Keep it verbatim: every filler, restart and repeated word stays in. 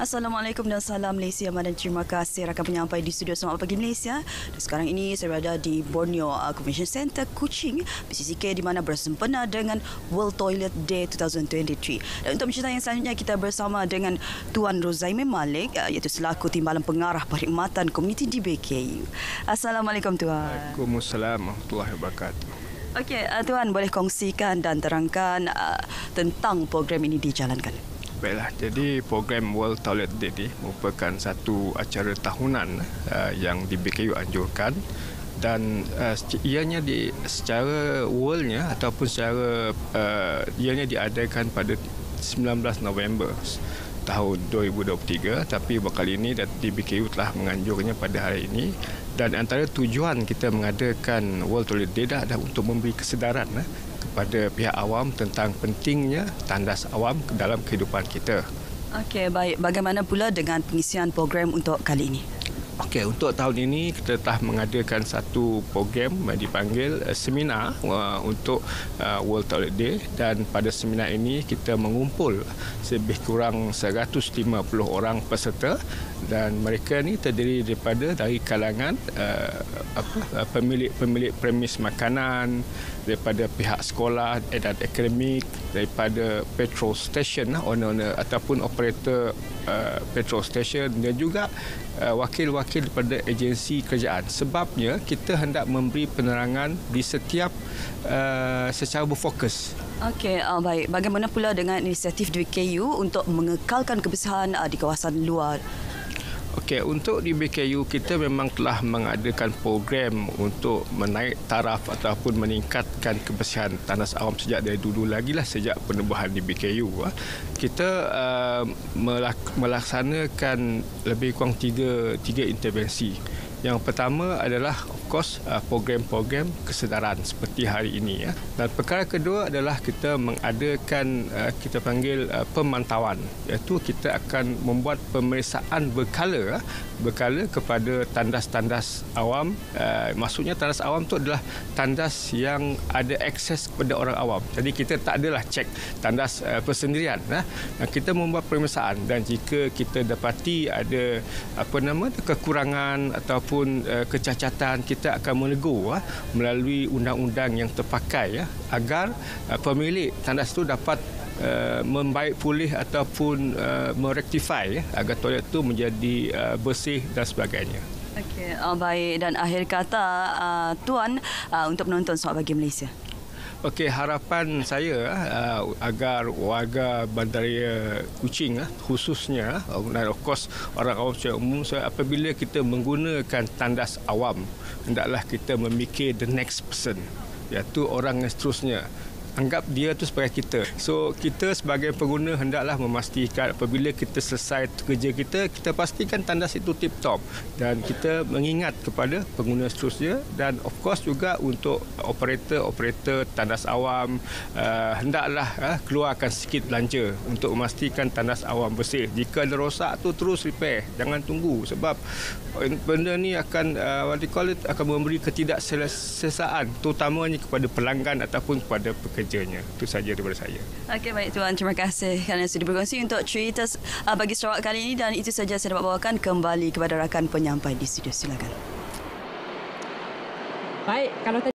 Assalamualaikum dan salam Malaysia dan terima kasih rakan penyampai di studio Selamat Pagi Malaysia. Dan sekarang ini saya berada di Borneo uh, Convention Centre Kuching B C C K di mana bersempena dengan World Toilet Day dua ribu dua puluh tiga. Dan untuk cerita yang selanjutnya kita bersama dengan Tuan Rozaime Malik uh, iaitu selaku Timbalan Pengarah Perkhidmatan Komuniti di B K U. Assalamualaikum Tuan. Waalaikumsalam warahmatullahi wabarakatuh. Okey, uh, Tuan boleh kongsikan dan terangkan uh, tentang program ini dijalankan. Baiklah, jadi program World Toilet Day ini merupakan satu acara tahunan uh, yang di B K U anjurkan dan uh, ianya di secara worldnya ataupun secara uh, ianya diadakan pada sembilan belas November tahun dua ribu dua puluh tiga, tapi kali ini di B K U telah menganjurkannya pada hari ini. Dan antara tujuan kita mengadakan World Toilet Day adalah untuk memberi kesedaran eh, kepada pihak awam tentang pentingnya tandas awam dalam kehidupan kita. Okey, baik. Bagaimana pula dengan pengisian program untuk kali ini? Okey, untuk tahun ini kita telah mengadakan satu program yang dipanggil uh, seminar uh, untuk uh, World Toilet Day, dan pada seminar ini kita mengumpul lebih kurang seratus lima puluh orang peserta, dan mereka ni terdiri daripada dari kalangan uh, apa uh, pemilik-pemilik premis makanan, daripada pihak sekolah dan akademik, daripada petrol station, owner-owner ataupun operator uh, petrol station, dan juga uh, wakil-wakil daripada agensi kerajaan. Sebabnya kita hendak memberi penerangan di setiap uh, secara berfokus. Okey, uh, baik. Bagaimana pula dengan inisiatif B K U untuk mengekalkan kebersihan uh, di kawasan luar? Okey, untuk di B K U kita memang telah mengadakan program untuk menaik taraf ataupun meningkatkan kebersihan tandas awam sejak dari dulu lagi lah, sejak penubuhan di B K U. Kita uh, melaksanakan lebih kurang tiga, tiga intervensi. Yang pertama adalah of course uh, program-program kesedaran seperti hari ini ya. Dan perkara kedua adalah kita mengadakan uh, kita panggil uh, pemantauan, iaitu kita akan membuat pemeriksaan berkala uh, berkala kepada tandas-tandas awam. Uh, maksudnya tandas awam itu adalah tandas yang ada akses kepada orang awam. Jadi kita tak adalah cek tandas uh, persendirian. Uh. Kita membuat pemeriksaan, dan jika kita dapati ada apa nama kekurangan ataupun pun uh, kecacatan, kita akan menegur uh, melalui undang-undang yang terpakai uh, agar uh, pemilik tandas itu dapat uh, membaik pulih ataupun uh, merektifai uh, agar toilet itu menjadi uh, bersih dan sebagainya. Okey, uh, baik. Dan akhir kata uh, Tuan uh, untuk menonton Selamat Pagi Malaysia. Okey, harapan saya uh, agar warga Bandaraya Kuching uh, khususnya uh, dan of course orang awam secara umum, so, apabila kita menggunakan tandas awam, hendaklah kita memikir the next person, iaitu orang yang seterusnya. Anggap dia tu sebagai kita. So kita sebagai pengguna hendaklah memastikan apabila kita selesai kerja kita, kita pastikan tandas itu tip top, dan kita mengingat kepada pengguna seterusnya. Dan of course juga untuk operator-operator tandas awam, uh, hendaklah uh, keluarkan sikit belanja untuk memastikan tandas awam bersih. Jika ada rosak tu terus repair, jangan tunggu, sebab benda ni akan uh, what you call it, akan memberi ketidakselesaan terutamanya kepada pelanggan ataupun kepada pekerja. Kerjanya. Itu saja daripada saya. Okey, baik Tuan. Terima kasih kerana sudah berkongsi untuk cerita uh, bagi Sarawak kali ini, dan itu saja saya dapat bawakan. Kembali kepada rakan penyampai di studio. Silakan. Baik, kalau